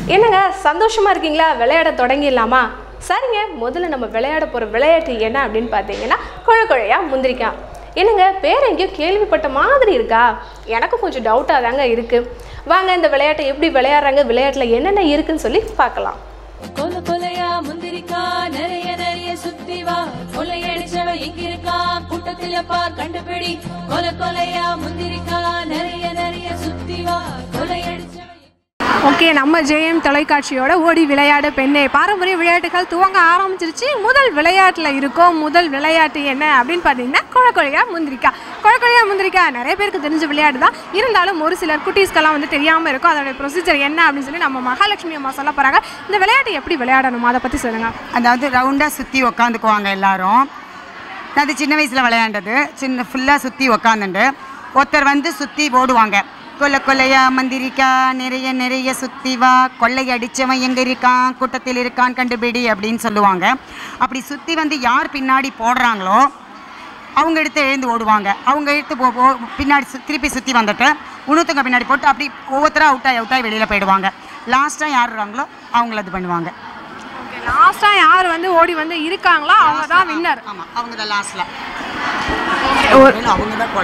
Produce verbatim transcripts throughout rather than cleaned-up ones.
என்னங்க சந்தோஷமாக இருக்கீங்களா? விளையாட தொடங்கிடலாமா? சரிங்க, முதல்ல நம்ம விளையாட போகிற விளையாட்டு என்ன அப்படின்னு பார்த்தீங்கன்னா கொழ கொழையா முந்திரிக்காய். என்னங்க பேர் எங்கேயோ கேள்விப்பட்ட மாதிரி இருக்கா? எனக்கு கொஞ்சம் டவுட்டாக தாங்க இருக்குது. வாங்க இந்த விளையாட்டை எப்படி விளையாடுறாங்க, விளையாட்டில் என்னென்ன இருக்குன்னு சொல்லி பார்க்கலாம். கொல கொலையா முந்திரிக்கா நிறைய நிறைய சுத்தி வா, கொலையடிச்சவ இங்க இருக்கா கூட்டத்துல பா கண்டுபிடி. கொல கொலையா முந்திரிக்கா நிறைய நிறைய சுத்தி வா, கொலையடிச்சவ. ஓகே, நம்ம ஜேஎம் தொலைக்காட்சியோட ஓடி விளையாட பெண்ணே பாரம்பரிய விளையாட்டுகள் துவங்க ஆரம்பிச்சிருச்சு. முதல் விளையாட்டில் இருக்கோம். முதல் விளையாட்டு என்ன அப்படின்னு பார்த்தீங்கன்னா கொழ கொழையா முந்திரிக்காய். கொழ கொழையா முந்திரிக்காய் நிறைய பேருக்கு தெரிஞ்ச விளையாட்டு தான். இருந்தாலும் ஒரு சிலர் குட்டீஸ்க்கெல்லாம் வந்து தெரியாமல் இருக்கும். அதோடைய ப்ரொசீஜர் என்ன அப்படின்னு சொல்லி நம்ம மகாலட்சுமி அம்மா சொல்ல போகிறாங்க. இந்த விளையாட்டு எப்படி விளையாடணும் அதை பற்றி சொல்லுங்கள். அதாவது ரவுண்டாக சுற்றி உக்காந்துக்குவாங்க எல்லாரும். அது சின்ன வயசில் விளையாண்டது. சின்ன ஃபுல்லாக சுற்றி உக்காந்துட்டு ஒருத்தர் வந்து சுற்றி ஓடுவாங்க. கொல்ல கொல்லையா மந்திரிக்கா நிறைய நிறைய சுற்றி வா, கொள்ளை அடித்தவன் எங்கே இருக்கான் கூட்டத்தில் இருக்கான் கண்டுபிடி அப்படின்னு சொல்லுவாங்க. அப்படி சுற்றி வந்து யார் பின்னாடி போடுறாங்களோ அவங்க எடுத்து எழுந்து ஓடுவாங்க. அவங்க எடுத்து போ பின்னாடி திருப்பி சுற்றி வந்துட்டு உணவுத்தங்க பின்னாடி போட்டு அப்படி ஒவ்வொருத்தராக அவுட்டாகி அவுட்டாகி வெளியில் போயிடுவாங்க. லாஸ்ட்டாக யார் இருக்காங்களோ அவங்கள இது பண்ணுவாங்க. லாஸ்ட்டாக யார் வந்து ஓடி வந்து இருக்காங்களோ அவங்க தான் வின்னர். ஆமாம், அவங்க தான் லாஸ்ட்டில் அவங்க தான்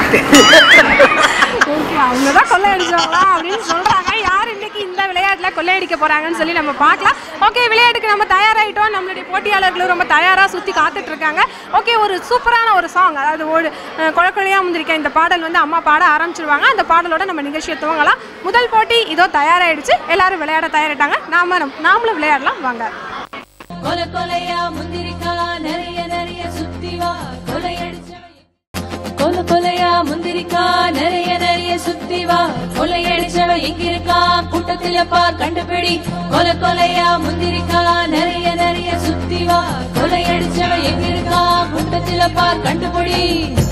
கொள்ளையடிச்சாங்களா அப்படின்னு சொல்றாங்க. யார் இன்னைக்கு இந்த விளையாட்டுல கொள்ளையடிக்க போறாங்கன்னு சொல்லி நம்ம பார்க்கலாம். ஓகே, விளையாட்டுக்கு நம்ம தயாராகிட்டோம். நம்மளுடைய போட்டியாளர்களும் ரொம்ப தயாரா சுத்தி காத்துட்டு இருக்காங்க. ஓகே, ஒரு சூப்பரான ஒரு சாங், அதாவது ஒரு கொழ கொழையா முந்திரிக்காய் இந்த பாடல் வந்து அம்மா பாட ஆரம்பிச்சிருவாங்க. அந்த பாடலோட நம்ம நிகழ்ச்சியை துவங்கலாம். முதல் போட்டி இதோ தயாராயிடுச்சு. எல்லாரும் விளையாட தயாரிட்டாங்க. நாம நாமளும் விளையாடலாம் வாங்க. கொல கொலையா முந்திரிக்கா நிறைய நிறைய சுத்தி வா, கொலையடிச்சவ. கொல கொலையா முந்திரிக்கா நிறைய நிறைய சுத்தி வா, கொலையடிச்சவ எங்க இருக்கா கூட்டத்துல பா கண்டுபிடி. கொல கொலையா முந்திரிக்கா நிறைய நிறைய சுத்தி வா, கொலையடிச்சவ எங்க இருக்கா கூட்டத்துல பா கண்டுபிடி.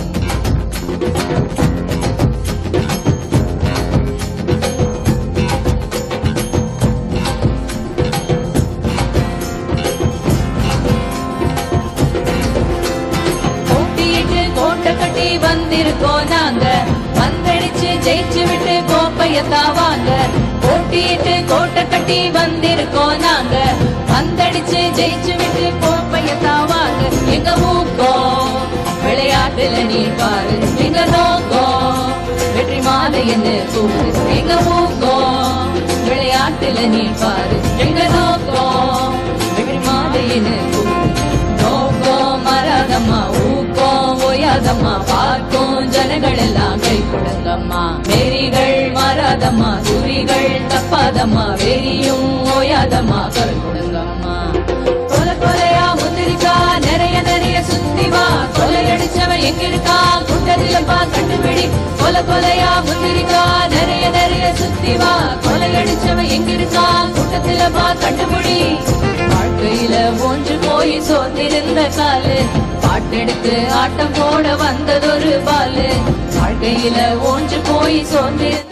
வந்திருக்கோம் நாங்க, வந்தடிச்சு ஜெயிச்சு விட்டு கோப்பையத்தான் வாங்க. போட்டிட்டு கோட்டை கட்டி வந்திருக்கோம் நாங்க, வந்தடிச்சு ஜெயிச்சு விட்டு கோப்பையத்தான் வாங்க. எங்க ஊக்கம் விளையாட்டுல நீ பாரு, எங்க நோக்கம் வெற்றி மாலை என்ன கூறு. எங்க ஊக்கம் விளையாட்டுல நீ பாரு, எங்க நோக்கம் வெற்றி மாலை என்ன கூறு. நோக்கம் மராதம்மா, ஊக்கம் ஓயாதம்மா, பார்க்கும் ஜனங்கள் எல்லாம் கை கொடுங்கம்மா. வெறிகள் மாறாதம்மா, குறிகள் தப்பாதம்மா, வெறியும் ஓயாதம்மா கை கொடுங்கம்மா. கொல கொலையா முந்திரிக்கா நிறைய நிறைய சுத்தி வா, கொலையடிச்சவன் எங்க இருக்கா கூட்டத்துல பா கண்டுபிடி. கொல கொலையா முந்திரிக்கா நிறைய நிறைய சுத்தி வா, கொலையடிச்சவன் எங்க இருக்கா கூட்டத்துல பா கண்டுபிடி. வாழ்க்கையில ஒன்று போய் சோர்ந்திருந்த காலு, பாட்டெடுத்து ஆட்டம் போட வந்ததொரு பாலு. வாழ்க்கையில ஒன்று போய் சோர்ந்திருந்த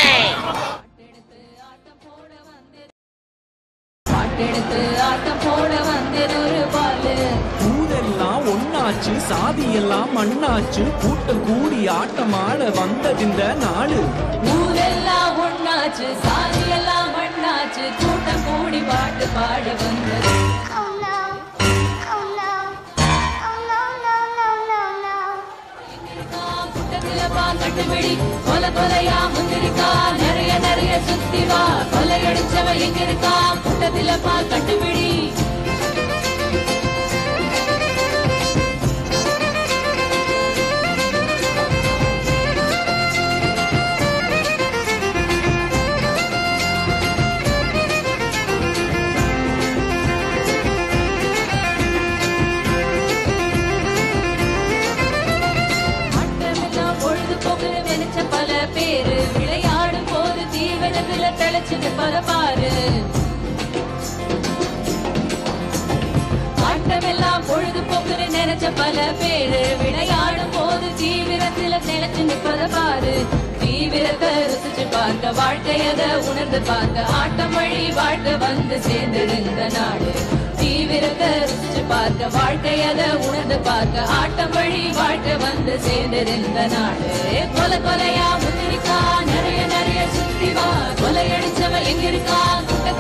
பாட்டெடுத்து ஆட்டம் போட வந்ததொரு பாலு. ஊரெல்லாம் ஒன்னாச்சு, சாதி எல்லாம் மண்ணாச்சு, கூட்டம் கூடி ஆட்டமாட வந்ததிந்த நாடு. ஊரெல்லாம் ஒன்னாச்சு, சாதி எல்லாம் மண்ணாச்சு, கூட்டம் கூடி பாட்டு பாட வந்தது. கண்டுபிடி. கொல கொலையா முந்திரிக்கா நிறைய நிறைய சுத்தி வா, கொலையடிச்சவ எங்க இருக்கா கூட்டத்துல பா கண்டுபிடி. விளையாடும் போது தீவனத்துல தெளிச்சுட்டு பரப்பாரு. ஆட்டமெல்லாம் பொழுதுபோக்குன்னு நினைச்ச பல பேரு, விளையாடும் போது தீவிரத்துல தெளிச்சு நிற்பத பாரு. தீவிரத்தை ருசிச்சு பார்க்க, வாழ்க்கையத உணர்ந்து பார்க்க, ஆட்டம் வழி வாழ்க்கை வந்து சேர்ந்திருந்த நாடு. தீவிரத்தை ருசிச்சு பார்க்க, வாழ்க்கையத உணர்ந்து பார்க்க, ஆட்டம் வழி வாழ்க்கை வந்து சேர்ந்திருந்த நாடு. கொல கொலையா முந்திரிக்கா நிறைய நிறைய சுத்தி வா, கொலையடிச்சவ எங்க இருக்கா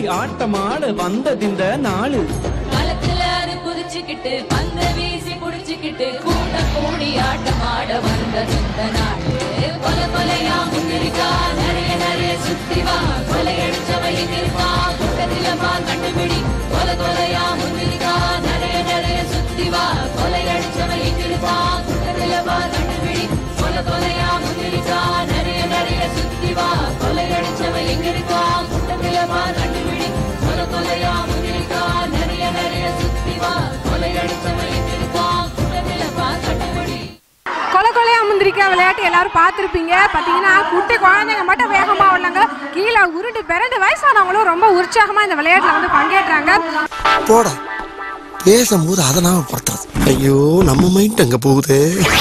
ஆட்டமாட வந்ததிந்த நாளு களத்துல அது குதிச்சுக்கிட்டு பந்த வீசி புடிச்சுக்கிட்டு கூட்ட கூடி ஆட்டமாட வந்ததிந்த நாளு கொல கொலையா முந்திரிக்கா நிறைய நிறைய சுத்தி வா கொலையடிச்சவ எங்கிருக்கா கூட்டத்தில வா கண்டுபிடி கொல கொலையா முந்திரிக்கா நிறைய நிறைய சுத்தி வா கொலையடிச்சவ எங்கிருக்கா கூட்டத்தில வா கண்டுபிடி கொல கொலையா முந்திரிக்கா நிறைய நிறைய சுத்தி வா கொலையடிச்சவ எங்கிருக்கா கூட்டத்தில வா கண்டுபிடி கொல கொலையா முந்திரிக்கா நிறைய நிறைய சுத்தி வா கொலையடிச்சவ எங்கிருக்கா கூட்டத்தில வா கண்டுபிடி. கொலை கொலையா முந்திரிக்கா விளையாட்டு எல்லாரும் பார்த்துருப்பீங்க. பார்த்தீங்கன்னா குட்டி குழந்தைங்க மட்டும் வேகமாக விளாங்க, கீழே உருண்டு பிறண்டு வயசானவங்களும் ரொம்ப உற்சாகமாக இந்த விளையாட்டில் வந்து பங்கேற்றாங்க. போட பேசும்போது அதை நாம படுத்துறது. ஐயோ நம்ம மைண்ட் அங்கே போகுது.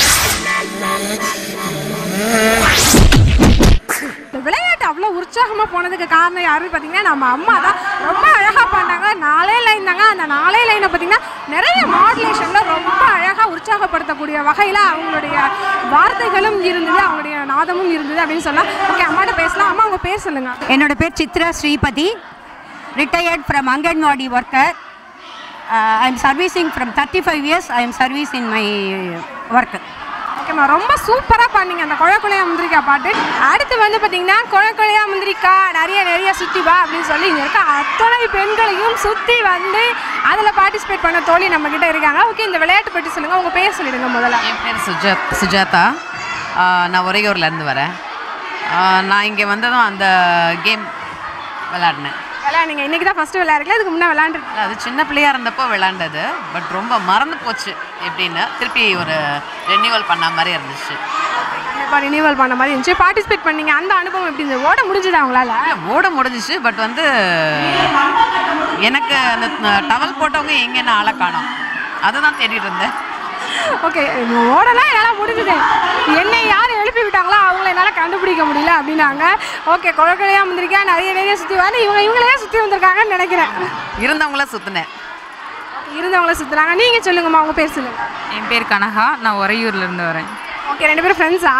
விளையாட்டு அவ்வளோ உற்சாகமாக போனதுக்கு காரணம் யாருன்னு பார்த்தீங்கன்னா நம்ம அம்மா தான். ரொம்ப அழகாக பண்ணாங்க. நாலே லைன் தாங்க. அந்த நாலே லைனை பார்த்தீங்கன்னா நிறைய மாடுலேஷனில் ரொம்ப அழகாக உற்சாகப்படுத்தக்கூடிய வகையில் அவங்களுடைய வார்த்தைகளும் இருந்தது, அவங்களுடைய நாதமும் இருந்தது அப்படின்னு சொன்னால். ஓகே, அம்மாட்ட பேசலாம். அம்மா உங்கள் பேர் சொல்லுங்கள். என்னோட பேர் Chitra Sripathi, retired from anganwadi worker. I am servicing from thirty five years. I am service in my work. ஓகேம்மா, ரொம்ப சூப்பராக பண்ணீங்க அந்த கொழ கொலையா முந்திரிக்கா பாட்டு. அடுத்து வந்து பார்த்தீங்கன்னா கொழ கொலையா முந்திரிக்கா நிறைய நிறைய சுற்றி வா அப்படின்னு சொல்லி இங்கே இருக்க அத்தனை பெண்களையும் சுற்றி வந்து அதில் பார்ட்டிசிபேட் பண்ண தோழி நம்மக்கிட்ட இருக்காங்க. ஓகே, இந்த விளையாட்டு பற்றி சொல்லுங்கள். உங்கள் பேர் சொல்லிடுங்க முதல்ல. என் பேர் சுஜா சுஜாதா. நான் உறையூர்லேருந்து வரேன். நான் இங்கே வந்ததும் அந்த கேம் விளாடினேன். விளையாடுங்க. இன்றைக்கி தான் ஃபஸ்ட்டு விளையாடுறீங்களா? இதுக்கு முன்னே விளையாண்டுருக்கு? அது சின்ன பிள்ளையாக இருந்தப்போ விளாண்டது. பட் ரொம்ப மறந்து போச்சு. எப்படின்னு திருப்பி ஒரு ரெனியூவல் பண்ண மாதிரி இருந்துச்சு. கண்டிப்பாக ரினியூவல் பண்ண மாதிரி இருந்துச்சு. பார்ட்டிசிபேட் பண்ணீங்க, அந்த அனுபவம் எப்படி இருந்தது? ஓட முடிஞ்சதா அவங்களால? ஓட முடிஞ்சிச்சு. பட் வந்து எனக்கு அந்த டவல் போட்டவங்க எங்கேன்னு ஆளை காணோம். அதை தான் தேடிட்டு இருந்தேன். ஓகே, ஓடலாம் என்னால் முடிஞ்சுது. என்னை யார் எழுப்பி விட்டாங்களோ அவங்கள என்னால் கண்டுபிடிக்க முடியல அப்படின்னாங்க. ஓகே, கொழ கொலையா முந்திரிக்கா நிறைய நிறைய சுற்றி வந்து இவங்க இவங்களே சுற்றி வந்திருக்காங்கன்னு நினைக்கிறேன். இருந்தவங்கள சுற்றினேன். இருந்தவங்கள சுற்றுறாங்க. நீங்கள் சொல்லுங்கம்மா, உங்கள் பேர் சொல்லுங்கள். என் பேர் கனகா. நான் உறையூர்லேருந்து வரேன். ஓகே, ரெண்டு பேரும் ஃப்ரெண்ட்ஸா?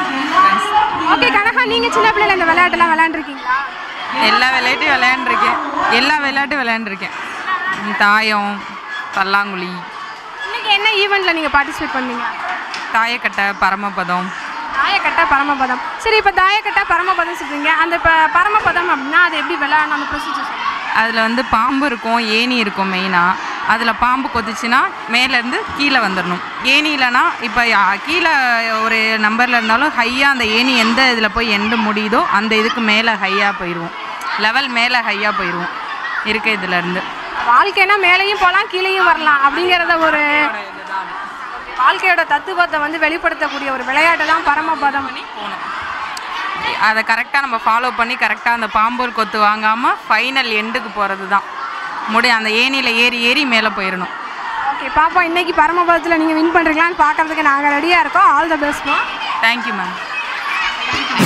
ஓகே, கனகா, நீங்கள் சின்ன பிள்ளைல இந்த விளையாட்டெல்லாம் விளையாண்டுருக்கீங்களா? எல்லா விளையாட்டையும் விளையாண்டுருக்கேன். எல்லா விளையாட்டும் விளையாண்டுருக்கேன். தாயம், பல்லாங்குழி. இன்னைக்கு என்ன ஈவெண்ட்டில் நீங்கள் பார்ட்டிசிபேட் பண்ணீங்க? தாயக்கட்டை, பரமபதம். தாயக்கட்டை, பரமபதம். சரி, இப்போ தாயக்கட்டை பரமபதம் சொல்கிறீங்க. அந்த இப்போ பரமபதம் அப்படின்னா அது எப்படி விளையாடணும், அந்த ப்ரொசீஜர்? அதில் வந்து பாம்பு இருக்கும், ஏணி இருக்கும் மெயினாக. அதில் பாம்பு கொதிச்சுன்னா மேலேருந்து கீழே வந்துடணும். ஏணி இல்லைனா இப்போ கீழே ஒரு நம்பரில் இருந்தாலும் ஹையாக அந்த ஏணி எந்த இதில் போய் எண்டு முடியுதோ அந்த இதுக்கு மேலே ஹையாக போயிடுவோம். லெவல் மேலே ஹையாக போயிடுவோம் இருக்க இதுலேருந்து. வாழ்க்கைனா மேலேயும் போகலாம் கீழேயும் வரலாம் அப்படிங்கிறத ஒரு வாழ்க்கையோட தத்துவத்தை வந்து வெளிப்படுத்தக்கூடிய ஒரு விளையாட்டு தான் பரமபதம். போகணும். அதை கரெக்டாக நம்ம ஃபாலோ பண்ணி கரெக்டாக அந்த பாம்பூர் கொத்து வாங்காமல் ஃபைனல் எண்டுக்கு போகிறது தான் முடி. அந்த ஏணியில் ஏறி ஏறி மேலே போயிடணும். ஓகே பாப்பா, இன்னைக்கு பரமபதத்தில் நீங்கள் வின் பண்ணுறீங்களான்னு பார்க்குறதுக்கு நாங்கள் ரெடியாக இருக்கோம். ஆல் த பெஸ்ட்மா. Thank you ma'am.